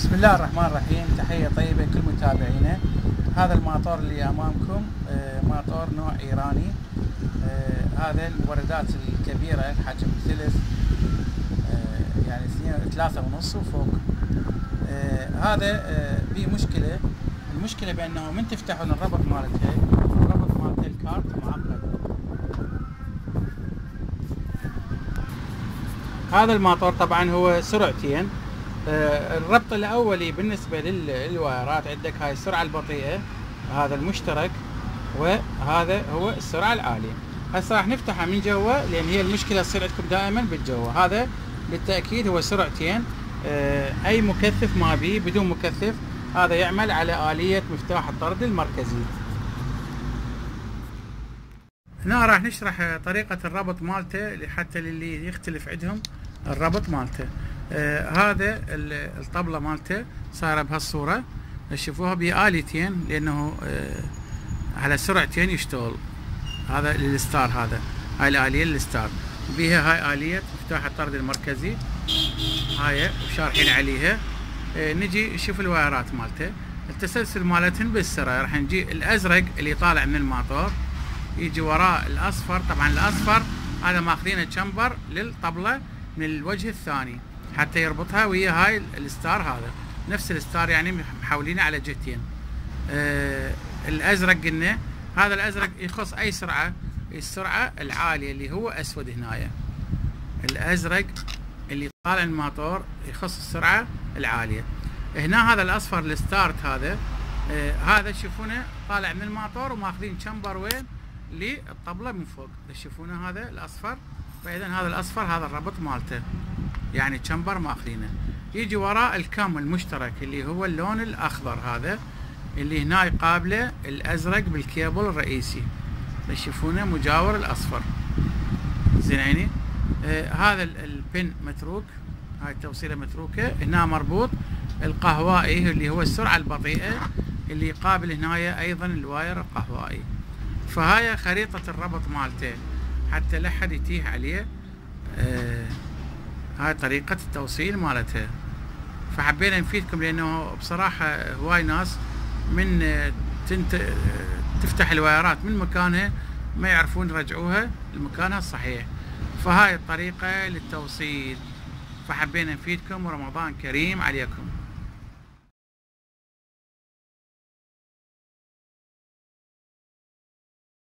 بسم الله الرحمن الرحيم. تحية طيبة لكل متابعينا. هذا الماطور اللي أمامكم ماطور نوع إيراني. هذا المبردات الكبيرة الحجم ثلث، يعني 3.5 وفوق. هذا به مشكلة. المشكلة بأنه من تفتحون الربط مالته الكارت معقد. هذا الماطور طبعا هو سرعتين. الربط الاولي بالنسبه للوايرات عندك هاي السرعه البطيئه، هذا المشترك، وهذا هو السرعه العاليه. هسه راح نفتحها من جوا لان هي المشكله تصير عندكم دائما بالجوا. هذا بالتاكيد هو سرعتين، اي مكثف ما بيه، بدون مكثف. هذا يعمل على اليه مفتاح الطرد المركزي. هنا راح نشرح طريقه الربط مالته حتى للي يختلف عندهم الربط مالته. هذا الطبلة مالته صايرة بهالصورة، تشوفوها بآليتين لأنه على سرعتين يشتغل. هذا للستار، هاي الآلية للستار، وبيها هاي آلية مفتاح الطرد المركزي، هاي وشارحين عليها. نجي نشوف الوايرات مالته، التسلسل مالتهن بالسرعة. راح نجي الأزرق اللي طالع من الماطور، يجي وراه الأصفر. طبعا الأصفر هذا ماخذينه تشمبر للطبلة من الوجه الثاني حتى يربطها ويا هاي الستار. هذا نفس الستار، يعني محولينه على جهتين. الازرق قلنا هذا الازرق يخص اي سرعه، السرعه العاليه اللي هو اسود. هنايا الازرق اللي طالع الماطور يخص السرعه العاليه. هنا هذا الاصفر الستارت، هذا تشوفونه طالع من الماطور وماخذين تشمبر وين للطبله من فوق. تشوفونه هذا الاصفر، فاذا هذا الاصفر هذا الربط مالته، يعني تشمبر ماخذينه. يجي وراء الكم المشترك اللي هو اللون الاخضر، هذا اللي هنا يقابله الازرق بالكيبل الرئيسي، تشوفونه مجاور الاصفر. زين عيني. هذا البن متروك، هاي التوصيله متروكه. هنا مربوط القهوائي اللي هو السرعه البطيئه، اللي يقابل هنايا ايضا الواير القهوائي. فهاي خريطه الربط مالته حتى لا حد يتيه عليه. هاي طريقة التوصيل مالتها. فحبينا نفيدكم لأنه بصراحة هواي ناس من تفتح الوايرات من مكانها ما يعرفون يرجعوها لمكانها الصحيح. فهاي الطريقة للتوصيل. فحبينا نفيدكم، ورمضان كريم عليكم.